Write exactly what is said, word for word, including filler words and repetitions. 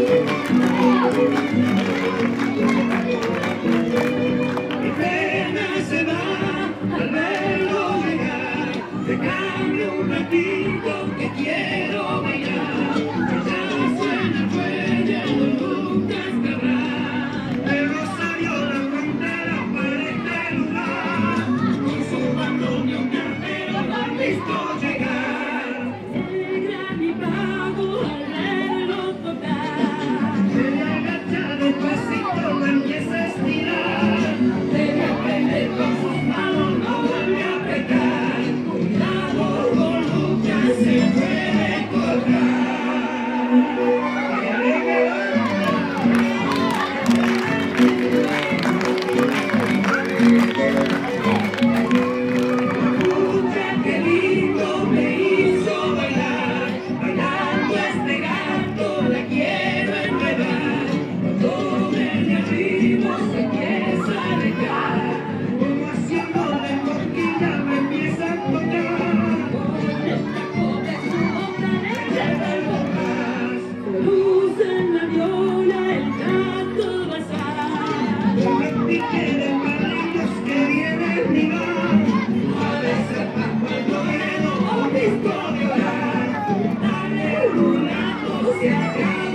Mi pena se va al verlo llegar, dejando un ratito que quiero bailar. Ya suena el fuelle, nunca estará. De Rosario la frontera para este lugar, con su bandoneón cartero lo han visto llegar. El gran y pago al verlo tocar, se agacha despacito, lo empieza a estirar. Debe aprender con sus manos, no vuelve a pecar. Cuidado con lo que se puede colgar. Escucha qué lindo me hizo bailar, bailando este gato la quiero enredar. Cuando me arriba se empieza a alejar, como haciéndole cosquilla me empieza a tocar. Con esta copa su boca le lleva algo más, luz en la viola el gato basar. Con el pique de palillos que vienen y van, a veces bajo el torero o visto llorar. Dale un rato si acaso.